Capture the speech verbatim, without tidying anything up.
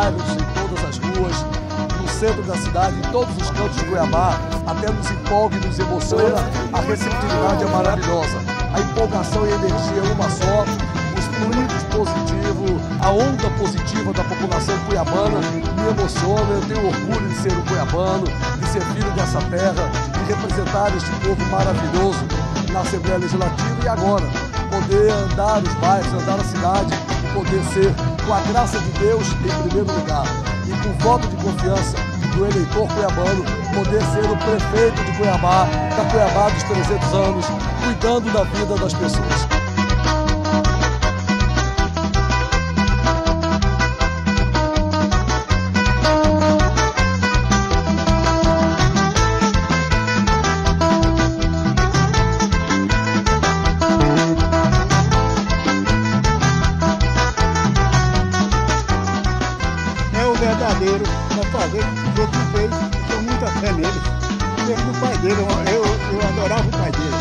bairros, em todas as ruas, no centro da cidade, em todos os cantos de Cuiabá. Até nos empolga e nos emociona. A receptividade é maravilhosa. A empolgação e a energia é uma só. Os fluidos positivos, a onda positiva da população cuiabana me emociona. Eu tenho orgulho de ser um cuiabano, de ser filho dessa terra, de representar este povo maravilhoso na Assembleia Legislativa e agora poder andar os bairros, andar a cidade e poder ser, com a graça de Deus, em primeiro lugar, e com voto de confiança do eleitor cuiabano, poder ser o prefeito de Cuiabá, da Cuiabá dos trezentos anos, cuidando da vida das pessoas. Verdadeiro para fazer o que ele fez, eu tenho muita fé nele. Mesmo o pai dele, eu, eu, eu adorava o pai dele.